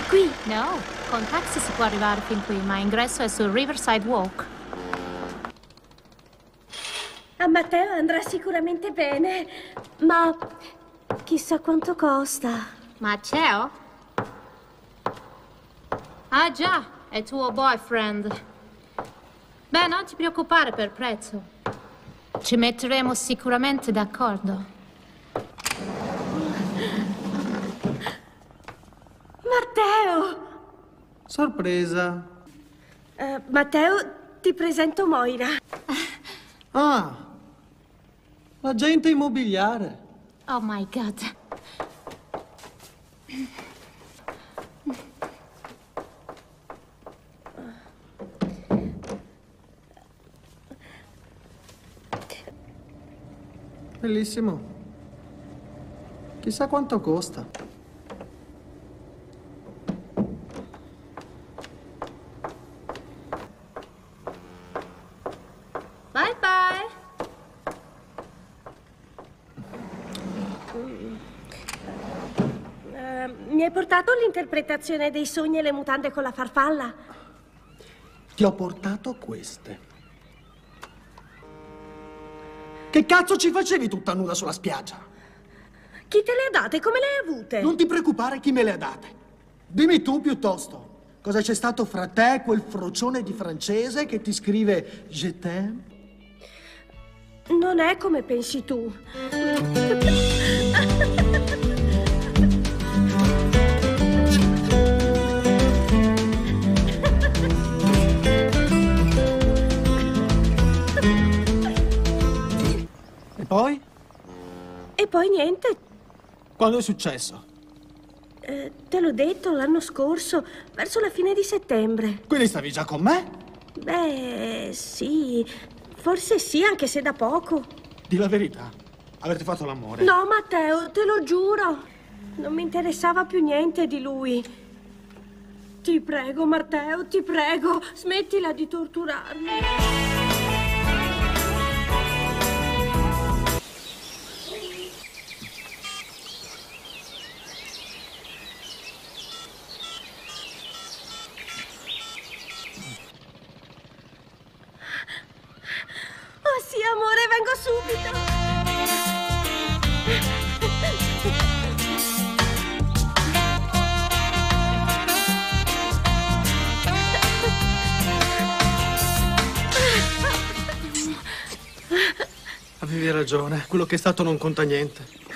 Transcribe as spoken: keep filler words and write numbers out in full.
qui? No, con taxi si può arrivare fin qui, ma ingresso è sul Riverside Walk. A Matteo andrà sicuramente bene, ma chissà quanto costa. Matteo? Ah già, è tuo boyfriend. Beh, non ti preoccupare per prezzo. Ci metteremo sicuramente d'accordo. Matteo! Sorpresa. Uh, Matteo, ti presento Moira. Ah, l'agente immobiliare. Oh my God. Bellissimo. Chissà quanto costa. Bye bye. Uh, mi hai portato l'interpretazione dei sogni e le mutande con la farfalla? Ti ho portato queste. Che cazzo ci facevi tutta nuda sulla spiaggia? Chi te le ha date? Come le hai avute? Non ti preoccupare chi me le ha date. Dimmi tu piuttosto. Cosa c'è stato fra te e quel frocione di francese che ti scrive Je t'aime? Non è come pensi tu. E poi? E poi niente. Quando è successo? Eh, te l'ho detto l'anno scorso, verso la fine di settembre. Quindi stavi già con me? Beh, sì. Forse sì, anche se da poco. Di la verità. Averti fatto l'amore. No, Matteo, te lo giuro. Non mi interessava più niente di lui. Ti prego, Matteo, ti prego, smettila di torturarmi. Oh sì, amore, vengo subito. Avevi ragione, quello che è stato non conta niente.